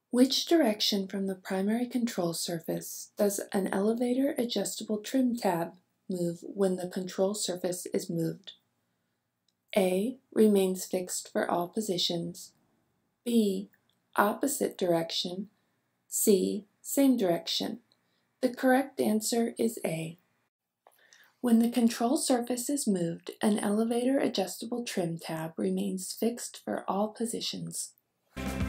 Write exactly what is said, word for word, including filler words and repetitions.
Which direction from the primary control surface does an elevator adjustable trim tab move when the control surface is moved? A. Remains fixed for all positions. B. Opposite direction. C. Same direction. The correct answer is A. When the control surface is moved, an elevator adjustable trim tab remains fixed for all positions.